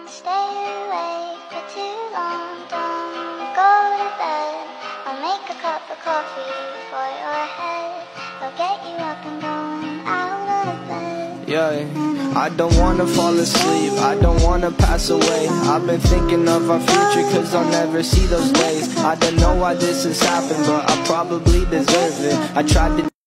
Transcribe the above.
stay awake for too long. Don't go to bed. I'll make a cup of coffee for your head. I'll get you up and going out of bed. Yeah, I don't wanna fall asleep, I don't wanna pass away. I've been thinking of our future cause I'll never see those days. I don't know why this has happened, but I probably deserve it. I tried to